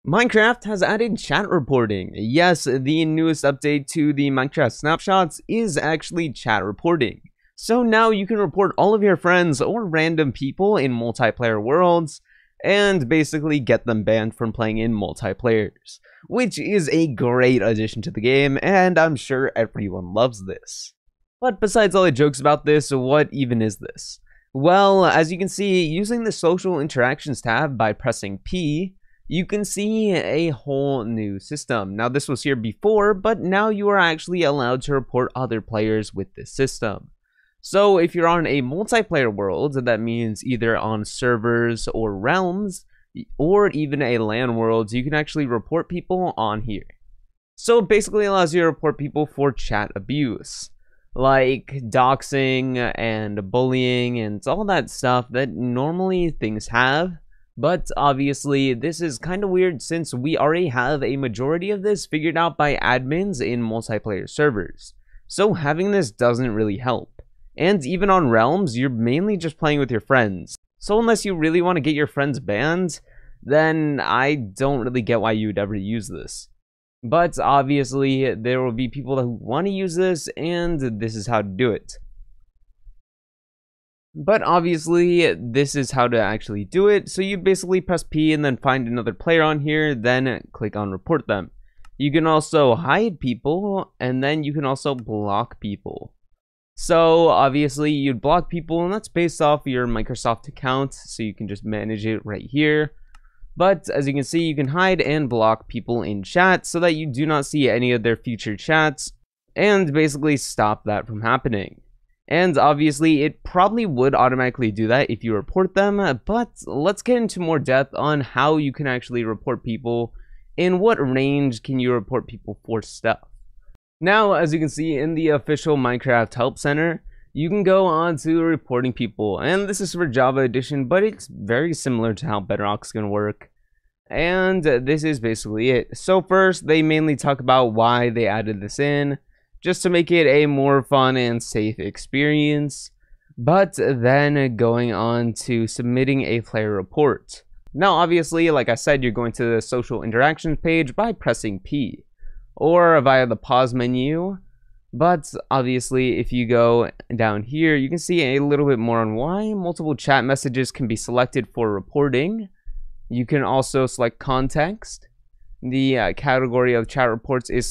Minecraft has added chat reporting. Yes, the newest update to the Minecraft snapshots is actually chat reporting. So now you can report all of your friends or random people in multiplayer worlds and basically get them banned from playing in multiplayers, which is a great addition to the game, and I'm sure everyone loves this. But besides all the jokes about this, what even is this? Well, as you can see, using the social interactions tab by pressing P, you can see a whole new system. Now, this was here before, but now you are actually allowed to report other players with this system. So if you're on a multiplayer world, that means either on servers or realms, or even a LAN world, you can actually report people on here. So it basically allows you to report people for chat abuse, like doxing and bullying and all that stuff that normally things have. But obviously, this is kind of weird since we already have a majority of this figured out by admins in multiplayer servers. So having this doesn't really help. And even on realms, you're mainly just playing with your friends. So unless you really want to get your friends banned, then I don't really get why you would ever use this. But obviously, there will be people who want to use this, and this is how to do it. But obviously, this is how to actually do it. So you basically press P and then find another player on here, then click on report them. You can also hide people, and then you can also block people. So obviously, you'd block people, and that's based off your Microsoft account, so you can just manage it right here. But as you can see, you can hide and block people in chat so that you do not see any of their future chats, and basically stop that from happening. And obviously, it probably would automatically do that if you report them, but let's get into more depth on how you can actually report people, in what range can you report people for stuff. Now, as you can see in the official Minecraft Help Center, you can go on to reporting people, and this is for Java Edition, but it's very similar to how Bedrock's going to work. And this is basically it. So first, they mainly talk about why they added this in, just to make it a more fun and safe experience, but then going on to submitting a player report. Now, obviously, like I said, you're going to the social interactions page by pressing P, or via the pause menu, but obviously, if you go down here, you can see a little bit more on why multiple chat messages can be selected for reporting. You can also select context. The category of chat reports is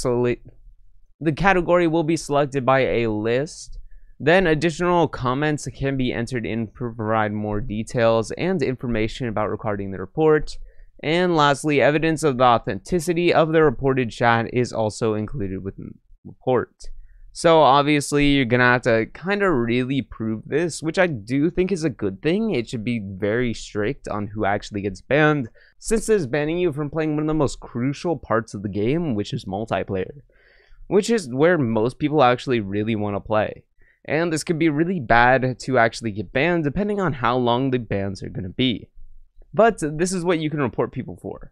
the category will be selected by a list. Then additional comments can be entered in to provide more details and information about recording the report. And lastly, evidence of the authenticity of the reported chat is also included within the report. So obviously, you're gonna have to kind of really prove this, which I do think is a good thing. It should be very strict on who actually gets banned, since it's banning you from playing one of the most crucial parts of the game, which is multiplayer, which is where most people actually really want to play. And this could be really bad to actually get banned depending on how long the bans are going to be. But this is what you can report people for.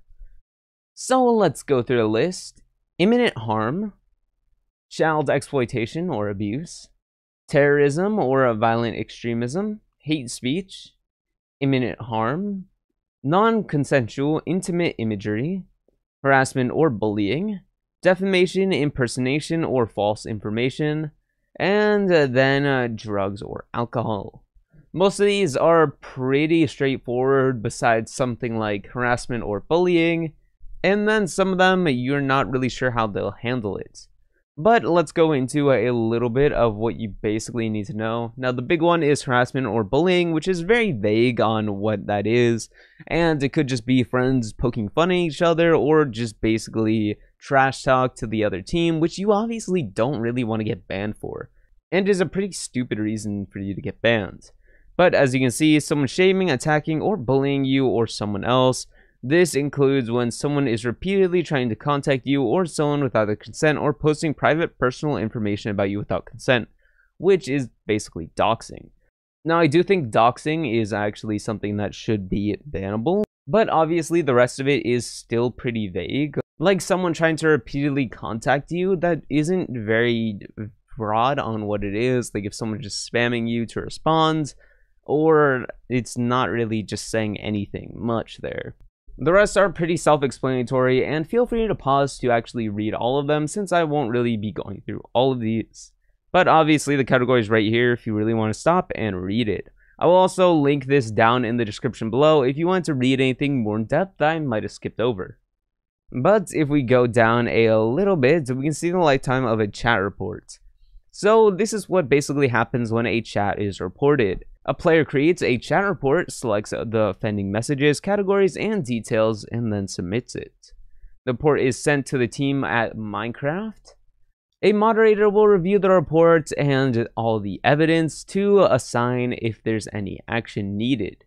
So let's go through the list. Imminent harm, child exploitation or abuse, terrorism or violent extremism, hate speech, imminent harm, non-consensual intimate imagery, harassment or bullying, defamation, impersonation, or false information, and then drugs or alcohol. Most of these are pretty straightforward besides something like harassment or bullying, and then some of them you're not really sure how they'll handle it. But let's go into a little bit of what you basically need to know. Now, the big one is harassment or bullying, which is very vague on what that is, and it could just be friends poking fun at each other or just basically trash talk to the other team, which you obviously don't really want to get banned for, and is a pretty stupid reason for you to get banned. But as you can see, someone shaming, attacking, or bullying you or someone else. This includes when someone is repeatedly trying to contact you or someone without their consent, or posting private personal information about you without consent, which is basically doxing. Now, I do think doxing is actually something that should be bannable, but obviously the rest of it is still pretty vague. Like someone trying to repeatedly contact you, that isn't very broad on what it is. Like if someone's just spamming you to respond, or it's not really just saying anything much there. The rest are pretty self-explanatory, and feel free to pause to actually read all of them since I won't really be going through all of these. But obviously the category is right here if you really want to stop and read it. I will also link this down in the description below if you want to read anything more in depth that I might have skipped over. But if we go down a little bit, we can see the lifetime of a chat report. So this is what basically happens when a chat is reported. A player creates a chat report, selects the offending messages, categories, and details, and then submits it. The report is sent to the team at Minecraft. A moderator will review the report and all the evidence to assign if there's any action needed.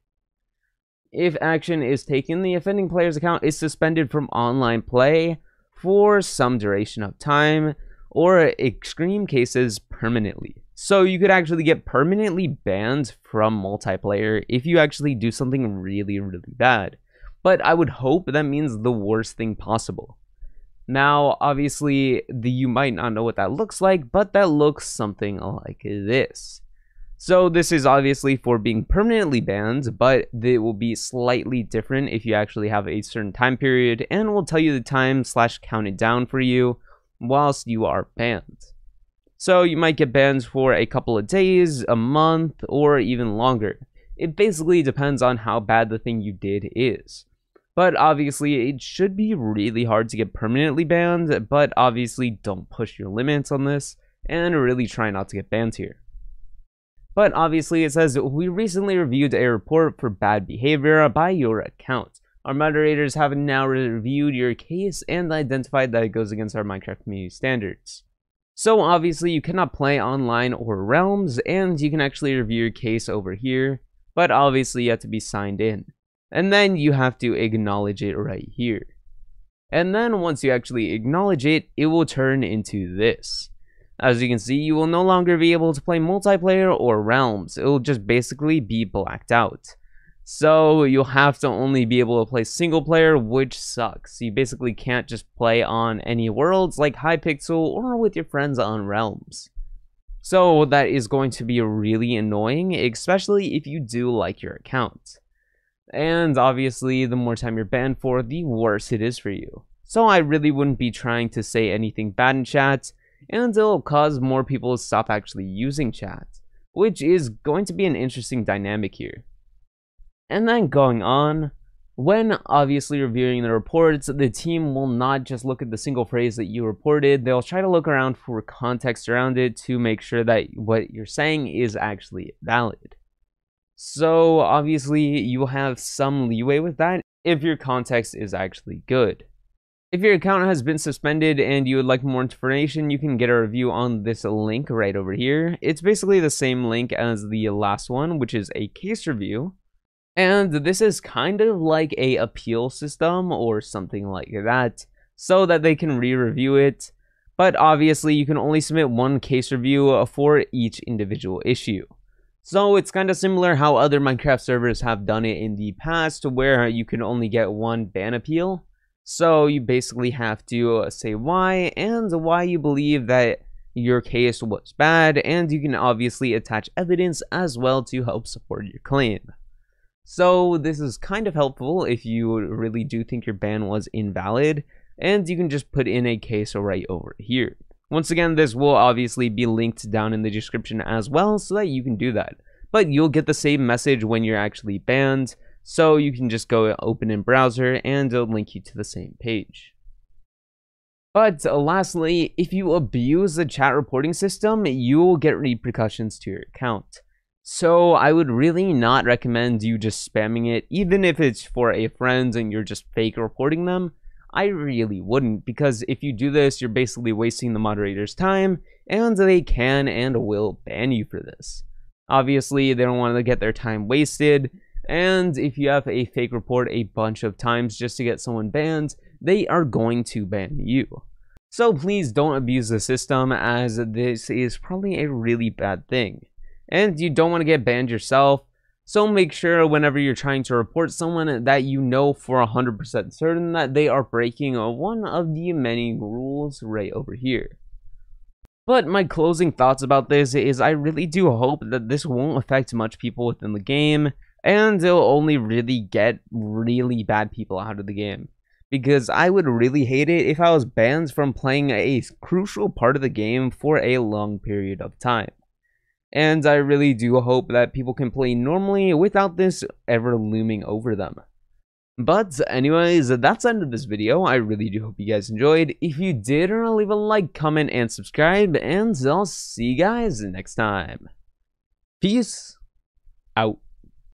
If action is taken, the offending player's account is suspended from online play for some duration of time, or extreme cases permanently. So you could actually get permanently banned from multiplayer if you actually do something really, really bad. But I would hope that means the worst thing possible. Now, obviously, you might not know what that looks like, but that looks something like this. So this is obviously for being permanently banned, but it will be slightly different if you actually have a certain time period, and will tell you the time / count it down for you whilst you are banned. So you might get banned for a couple of days, a month, or even longer. It basically depends on how bad the thing you did is. But obviously it should be really hard to get permanently banned, but obviously don't push your limits on this and really try not to get banned here. But obviously it says, we recently reviewed a report for bad behavior by your account. Our moderators have now reviewed your case and identified that it goes against our Minecraft community standards. So obviously you cannot play online or realms, and you can actually review your case over here, but obviously you have to be signed in. And then you have to acknowledge it right here. And then once you actually acknowledge it, it will turn into this. As you can see, you will no longer be able to play multiplayer or realms. It will just basically be blacked out. So you'll have to only be able to play single player, which sucks. You basically can't just play on any worlds like Hypixel or with your friends on realms. So that is going to be really annoying, especially if you do like your account. And obviously, the more time you're banned for, the worse it is for you. So I really wouldn't be trying to say anything bad in chat, and it'll cause more people to stop actually using chat, which is going to be an interesting dynamic here. And then going on, when obviously reviewing the reports, the team will not just look at the single phrase that you reported, they'll try to look around for context around it to make sure that what you're saying is actually valid. So obviously you will have some leeway with that if your context is actually good. If your account has been suspended and you would like more information, you can get a review on this link right over here. It's basically the same link as the last one, which is a case review. And this is kind of like a appeal system or something like that, so that they can re-review it. But obviously you can only submit one case review for each individual issue. So it's kind of similar how other Minecraft servers have done it in the past, where you can only get one ban appeal. So you basically have to say why and why you believe that your case was bad, and you can obviously attach evidence as well to help support your claim. So this is kind of helpful if you really do think your ban was invalid, and you can just put in a case right over here. Once again, this will obviously be linked down in the description as well, so that you can do that. But you'll get the same message when you're actually banned, so you can just go open in browser and it'll link you to the same page. But lastly, if you abuse the chat reporting system, you will get repercussions to your account. So I would really not recommend you just spamming it, even if it's for a friend and you're just fake reporting them. I really wouldn't, because if you do this, you're basically wasting the moderator's time, and they can and will ban you for this. Obviously, they don't want to get their time wasted, and if you have a fake report a bunch of times just to get someone banned, they are going to ban you. So please don't abuse the system, as this is probably a really bad thing. And you don't want to get banned yourself, so make sure whenever you're trying to report someone that you know for 100% certain that they are breaking one of the many rules right over here. But my closing thoughts about this is I really do hope that this won't affect much people within the game, and it'll only really get really bad people out of the game. Because I would really hate it if I was banned from playing a crucial part of the game for a long period of time. And I really do hope that people can play normally without this ever looming over them. But anyways, that's the end of this video. I really do hope you guys enjoyed. If you did, leave a like, comment, and subscribe, and I'll see you guys next time. Peace out.